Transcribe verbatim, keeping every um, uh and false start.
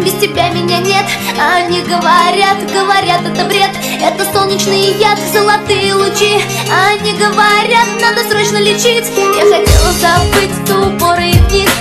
без тебя меня нет. Они говорят, говорят, это бред, это солнечный яд, золотые лучи. Они говорят, надо срочно лечить. Я хотела забыть ту поры и дни,